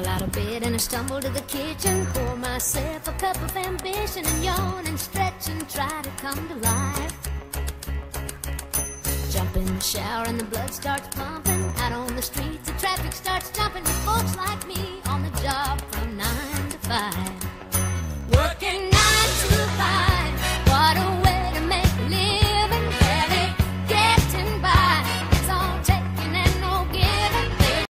Scramble out of bed and I stumble to the kitchen, pour myself a cup of ambition and yawn and stretch and try to come to life. Jump in the shower and the blood starts pumping. Out on the streets the traffic starts jumping with folks like me on the job